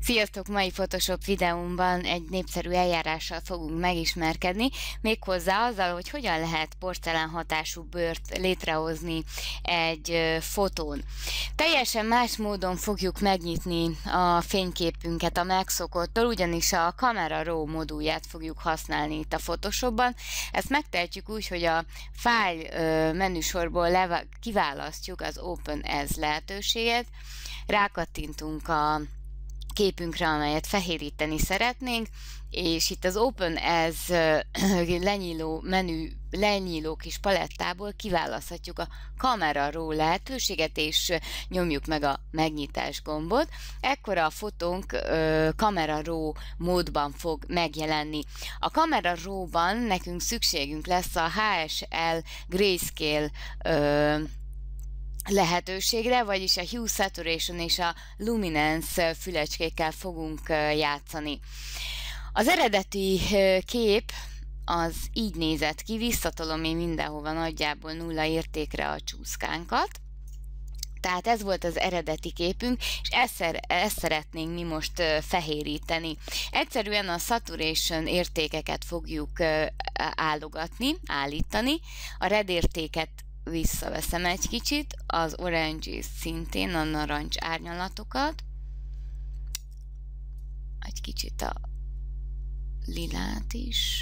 Sziasztok! Mai Photoshop videómban egy népszerű eljárással fogunk megismerkedni, méghozzá azzal, hogy hogyan lehet porcelán hatású bőrt létrehozni egy fotón. Teljesen más módon fogjuk megnyitni a fényképünket a megszokottól, ugyanis a Camera Raw modulját fogjuk használni itt a Photoshopban. Ezt megtehetjük úgy, hogy a File menüsorból kiválasztjuk az Open As lehetőséget, rákattintunk a képünkre, amelyet fehéríteni szeretnénk, és itt az Open As lenyíló kis palettából kiválaszthatjuk a Camera Raw lehetőséget, és nyomjuk meg a megnyitás gombot. Ekkor a fotónk Camera Raw módban fog megjelenni. A Camera Raw-ban nekünk szükségünk lesz a HSL Grayscale lehetőségre, vagyis a Hue, Saturation és a Luminance fülecskékkel fogunk játszani. Az eredeti kép az így nézett ki, visszatolom én mindenhova nagyjából 0 értékre a csúszkánkat. Tehát ez volt az eredeti képünk, és ezt szeretnénk mi most fehéríteni. Egyszerűen a saturation értékeket fogjuk állítani, a red értéket visszaveszem egy kicsit, az orange szintén, a narancs árnyalatokat, egy kicsit a lilát is.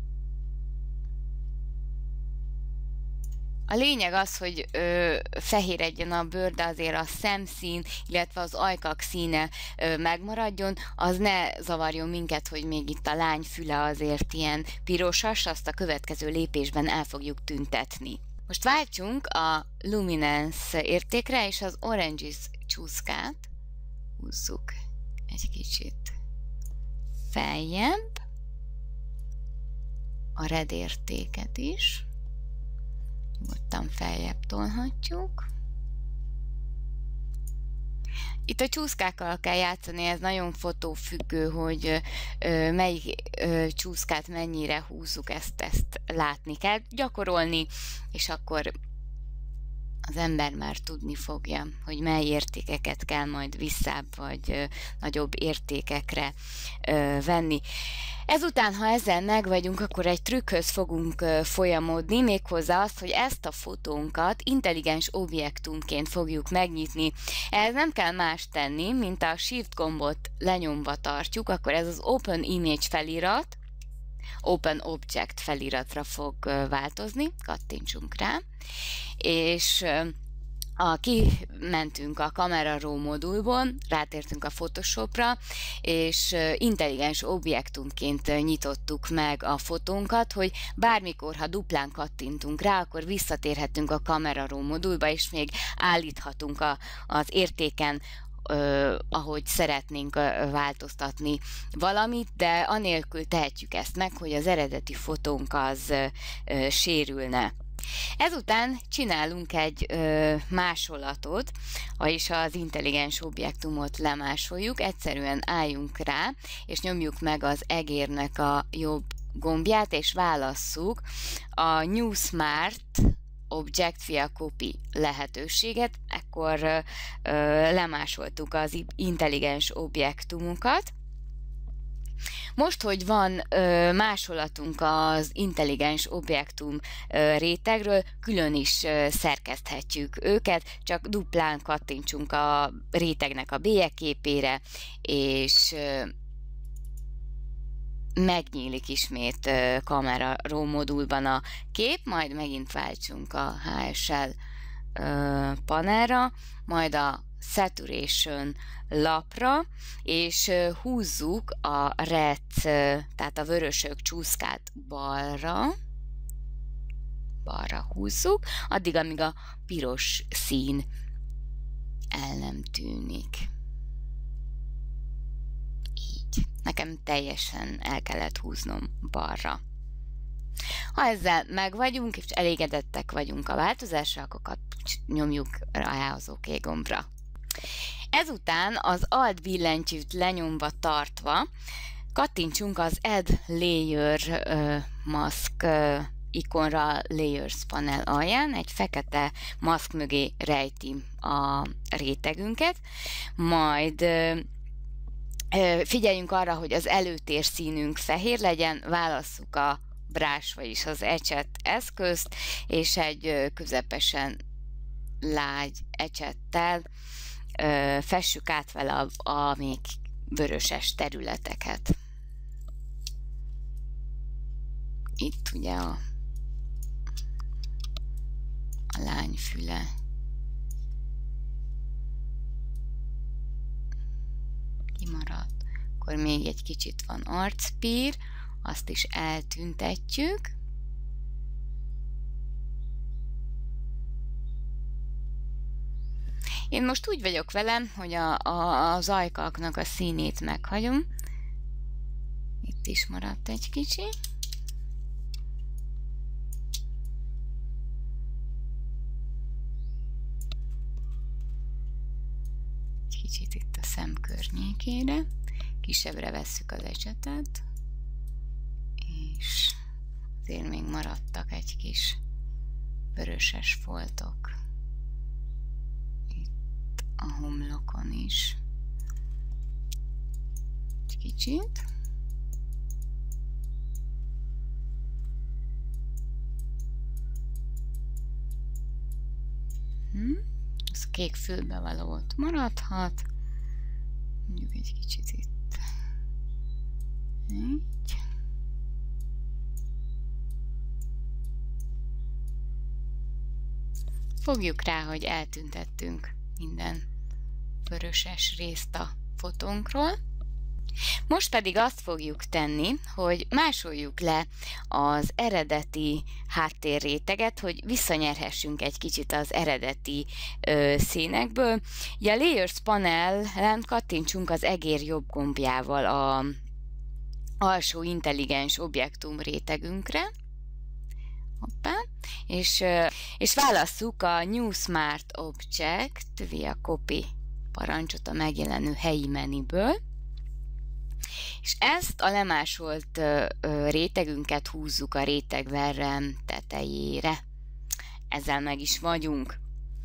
A lényeg az, hogy fehéredjen a bőr, de azért a szemszín, illetve az ajkak színe megmaradjon, az ne zavarjon minket, hogy még itt a lány füle azért ilyen pirosas, azt a következő lépésben el fogjuk tüntetni. Most váltsunk a Luminance értékre, és az Oranges csúszkát húzzuk egy kicsit feljebb, a red értéket is nyugodtan feljebb tolhatjuk. Itt a csúszkákkal kell játszani, ez nagyon fotófüggő, hogy melyik csúszkát mennyire húzzuk, ezt látni kell, gyakorolni, és akkor az ember már tudni fogja, hogy mely értékeket kell majd visszább vagy nagyobb értékekre venni. Ezután, ha ezzel meg vagyunk, akkor egy trükkhöz fogunk folyamodni, méghozzá azt, hogy ezt a fotónkat intelligens objektumként fogjuk megnyitni. Ehhez nem kell más tenni, mint a Shift gombot lenyomva tartjuk, akkor ez az Open Image felirat, Open Object feliratra fog változni, kattintsunk rá, és kimentünk a Camera Raw modulból, rátértünk a Photoshopra, és intelligens objektumként nyitottuk meg a fotónkat, hogy bármikor, ha duplán kattintunk rá, akkor visszatérhetünk a Camera Raw modulba, és még állíthatunk az értéken, ahogy szeretnénk változtatni valamit, de anélkül tehetjük ezt meg, hogy az eredeti fotónk az sérülne. Ezután csinálunk egy másolatot, vagyis az intelligens objektumot lemásoljuk, egyszerűen álljunk rá, és nyomjuk meg az egérnek a jobb gombját, és válasszuk a New Smart Object via Copy lehetőséget, ekkor lemásoltuk az intelligens objektumunkat. Most, hogy van másolatunk az intelligens objektum rétegről, külön is szerkeszthetjük őket, csak duplán kattintsunk a rétegnek a bélyegképére, és megnyílik ismét Camera Raw modulban a kép, majd megint váltsunk a HSL panelra, majd a Saturation lapra, és húzzuk a red, tehát a vörösök csúszkát balra húzzuk, addig, amíg a piros szín el nem tűnik. Így. Nekem teljesen el kellett húznom balra. Ha ezzel meg vagyunk, és elégedettek vagyunk a változással, akkor nyomjuk rá az OK gombra. Ezután az Alt billentyűt lenyomva tartva kattintsunk az Add Layer Mask ikonra Layers panel alján, egy fekete maszk mögé rejti a rétegünket, majd Figyeljünk arra, hogy az előtér színünk fehér legyen, válasszuk a brás, vagyis az ecset eszközt, és egy közepesen lágy ecsettel fessük át vele a még vöröses területeket. Itt ugye a lány füle. Kimaradt. Akkor még egy kicsit van arcpír, azt is eltüntetjük. Én most úgy vagyok velem, hogy az ajkaknak a színét meghagyom. Itt is maradt egy kicsi. Egy kicsit itt a szem környékére. Kisebbre vesszük az ecsetet. És azért még maradtak egy kis vöröses foltok. Itt a homlokon is. Egy kicsit. Ez kék fülbe való ott maradhat. Mondjuk egy kicsit itt. Így. Fogjuk rá, hogy eltüntettünk minden vöröses részt a fotónkról. Most pedig azt fogjuk tenni, hogy másoljuk le az eredeti háttérréteget, hogy visszanyerhessünk egy kicsit az eredeti színekből. Ugye a Layers panelen kattintsunk az egér jobb gombjával a alsó intelligens objektum rétegünkre. Hoppá. És válasszuk a New Smart Object via Copy parancsot a megjelenő helyi menüből, és ezt a lemásolt rétegünket húzzuk a rétegverrem tetejére. Ezzel meg is vagyunk.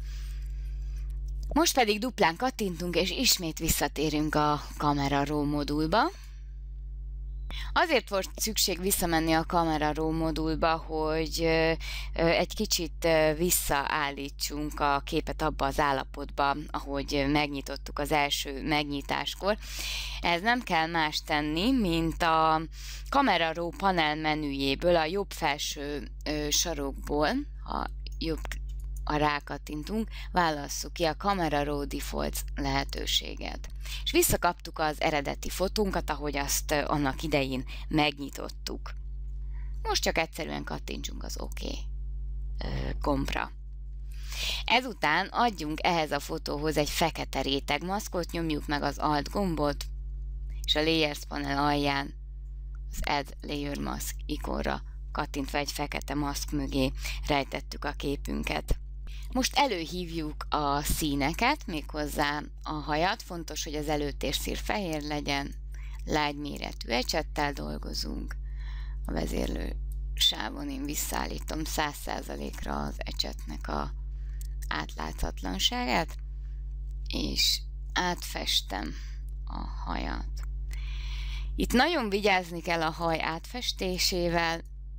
Most pedig duplán kattintunk, és ismét visszatérünk a Camera Raw modulba. Azért volt szükség visszamenni a Camera Raw modulba, hogy egy kicsit visszaállítsunk a képet abba az állapotba, ahogy megnyitottuk az első megnyitáskor. Ez nem kell más tenni, mint a Camera Raw panel menüjéből, a jobb felső sarokból, ha rákattintunk, válasszuk ki a Camera Raw Defaults lehetőséget. És visszakaptuk az eredeti fotónkat, ahogy azt annak idején megnyitottuk. Most csak egyszerűen kattintsunk az OK gombra. Ezután adjunk ehhez a fotóhoz egy fekete rétegmaszkot, nyomjuk meg az Alt gombot, és a Layers panel alján az Add Layer Mask ikonra kattintva egy fekete maszk mögé rejtettük a képünket. Most előhívjuk a színeket, méghozzá a hajat. Fontos, hogy az előtérszín fehér legyen, lágy méretű ecsettel dolgozunk. A vezérlő sávon én visszaállítom 100%-ra az ecsetnek a átláthatatlanságát, és átfestem a hajat. Itt nagyon vigyázni kell a haj átfestésével.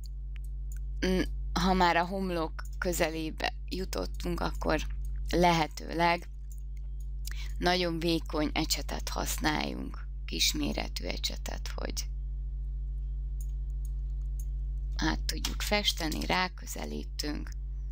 Ha már a homlok közelébe jutottunk, akkor lehetőleg nagyon vékony ecsetet használjunk, kisméretű ecsetet, hogy át tudjuk festeni, ráközelítünk.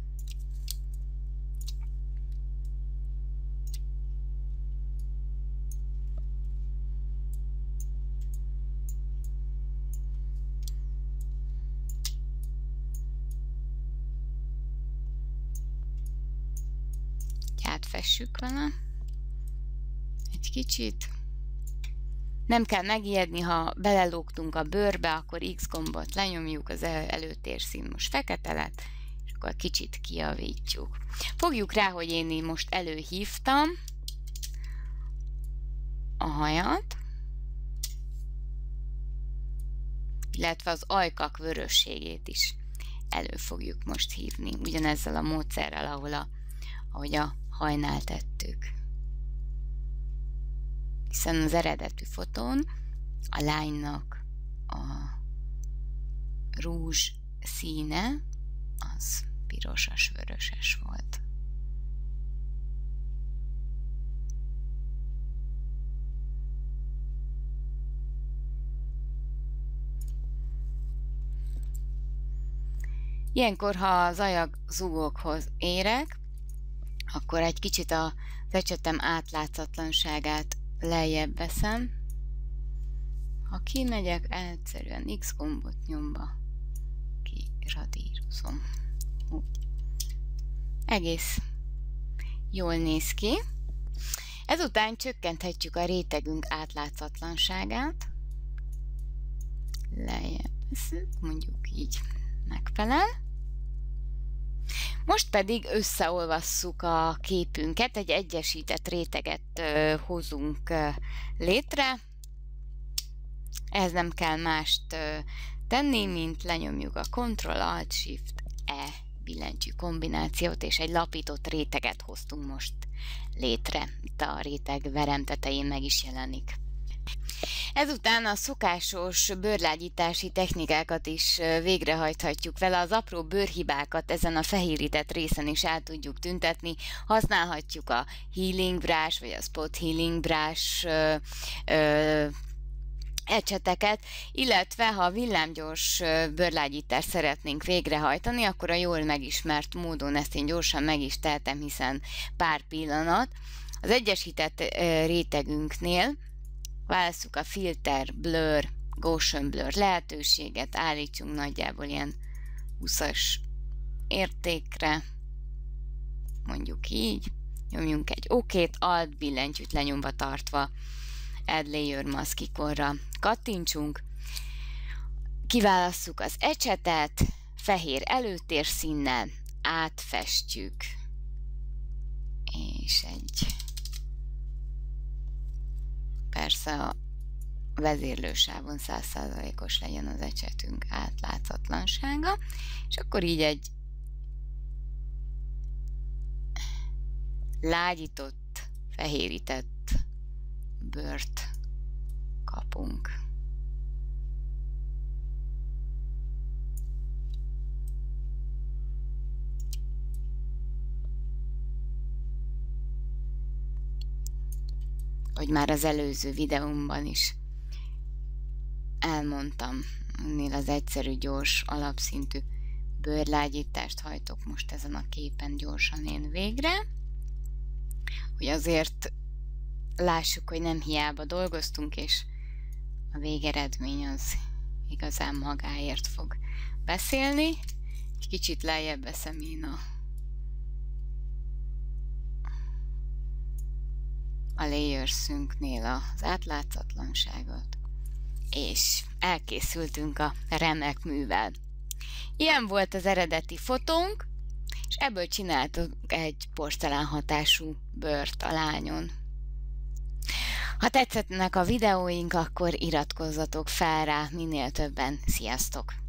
Átfessük vele egy kicsit. Nem kell megijedni, ha belelógtunk a bőrbe, akkor X gombot lenyomjuk, az előtérszín most fekete lett, és akkor kicsit kijavítjuk. Fogjuk rá, hogy én most előhívtam a hajat, illetve az ajkak vörösségét is elő fogjuk most hívni, ugyanezzel a módszerrel, ahogy a hajnál tettük. hiszen az eredeti fotón a lánynak a rúzs színe az pirosas-vöröses volt. Ilyenkor, ha az ajag zugokhoz érek, akkor egy kicsit az ecsetem átlátszatlanságát lejjebb veszem. Ha kimegyek, egyszerűen X gombot nyomva kiradírozom. Egész jól néz ki. Ezután csökkenthetjük a rétegünk átlátszatlanságát. Lejjebb veszünk, mondjuk így megfelel. Most pedig összeolvasszuk a képünket, egy egyesített réteget hozunk létre. Ehhez nem kell mást tenni, mint lenyomjuk a Ctrl-Alt-Shift-E billentyű kombinációt, és egy lapított réteget hoztunk most létre. Itt a réteg verem tetején meg is jelenik. Ezután a szokásos bőrlágyítási technikákat is végrehajthatjuk vele, az apró bőrhibákat ezen a fehérített részen is el tudjuk tüntetni. Használhatjuk a Healing Brush vagy a Spot Healing Brush ecseteket, illetve ha villámgyors bőrlágyítást szeretnénk végrehajtani, akkor a jól megismert módon ezt én gyorsan meg is tehetem, hiszen pár pillanat. Az egyesített rétegünknél válasszuk a Filter, Blur, Gaussian Blur lehetőséget, állítsunk nagyjából ilyen 20-as értékre, mondjuk így, nyomjunk egy OK-t, Alt billentyűt lenyomva tartva, Add Layer Mask ikonra kattintsunk, kiválasszuk az ecsetet, fehér előtérszínnel átfestjük, és persze a vezérlősávon 100%-os legyen az ecsetünk átlátszatlansága, és akkor így egy lágyított, fehérített bőrt kapunk. Hogy már az előző videómban is elmondtam, ennél az egyszerű, gyors, alapszintű bőrlágyítást hajtok most ezen a képen gyorsan én végre, hogy azért lássuk, hogy nem hiába dolgoztunk, és a végeredmény az igazán magáért fog beszélni. Egy kicsit lejjebb veszem én a layers-ünknél az átlátszatlanságot, és elkészültünk a remek művel. Ilyen volt az eredeti fotónk, és ebből csináltuk egy porcelán hatású bőrt a lányon. Ha tetszettnek a videóink, akkor iratkozzatok fel rá minél többen. Sziasztok!